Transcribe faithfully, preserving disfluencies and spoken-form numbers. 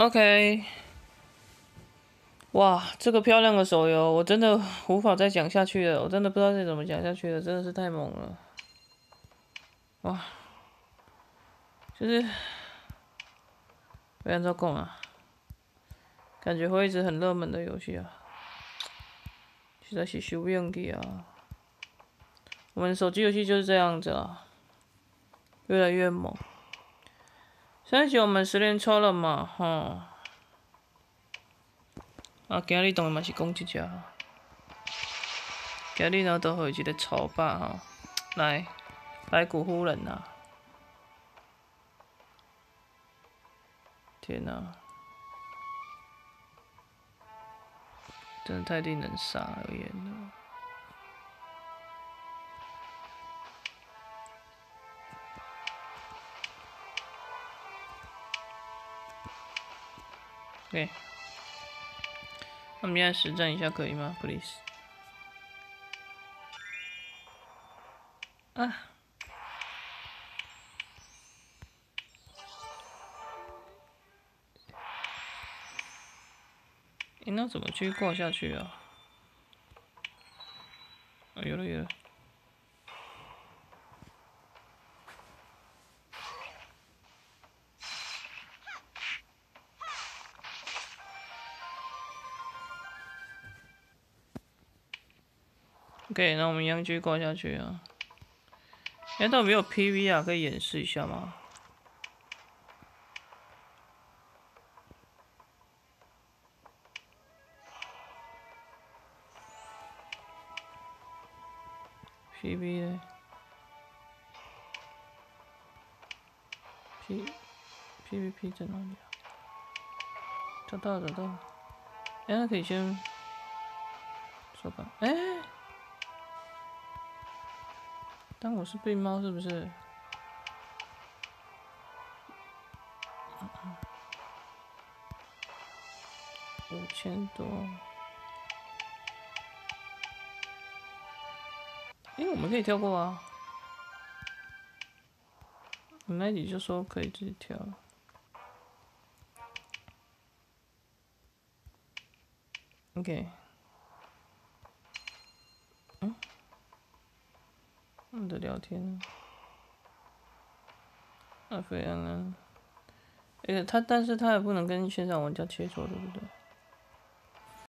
OK，哇，这个漂亮的手游，我真的无法再讲下去了，我真的不知道再怎么讲下去了，真的是太猛了，哇，就是不要照讲啊，感觉会一直很热门的游戏啊，实在是收不用去啊。我们手机游戏就是这样子啊，越来越猛。上一集我们十连抽了嘛，吼。啊，今日当然嘛是讲即只，今日呢都会一个草吧吼，来，白骨夫人呐、啊，天哪、啊，真的太令人傻了眼了。OK， 那我们现在实战一下可以吗 ？Please。啊。欸，那怎么去挂下去啊？啊，有了有了。OK， 那我们一样继续挂下去啊。哎，到底没有 P V 啊？可以演示一下吗？P V 呢 ？P PVP 在哪里啊？找到了找到了。哎，那可以先说吧。哎，当我是病猫是不是？五千多。哎，我们可以跳过啊。我那里就说可以自己跳。OK。嗯？我们的聊天呢？啊，非常啊。哎，他但是他也不能跟线上玩家切磋，对不对？